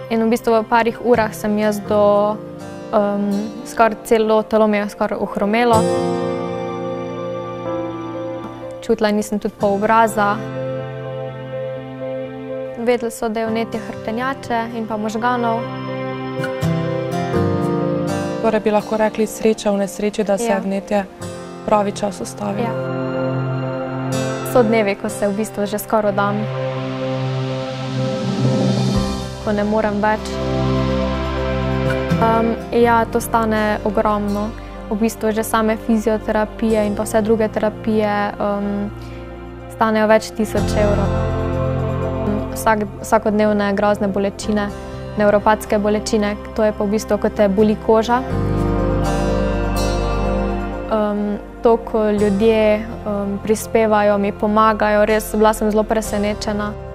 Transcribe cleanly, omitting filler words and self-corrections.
In v bistvu v parih urah sem jaz skoraj celo telo mi je skoraj ohromelo. Čutila nisem tudi pol obraza. Vedeli so, da je vnetje hrbtenjače in pa možganov. Torej bi lahko rekli sreča v nesreči, da se vnetje pravi čas ustavi. Ja. So dnevi, ko se v bistvu že skoraj dam, ko ne morem več. Ja, to stane ogromno. V bistvu že same fizioterapije in pa vse druge terapije stanejo več tisoč evrov. Vsakodnevne grozne bolečine, nevropatske bolečine, to je pa v bistvu, ko te boli koža. To, ko ljudje prispevajo, mi pomagajo, res bila sem zelo presenečena.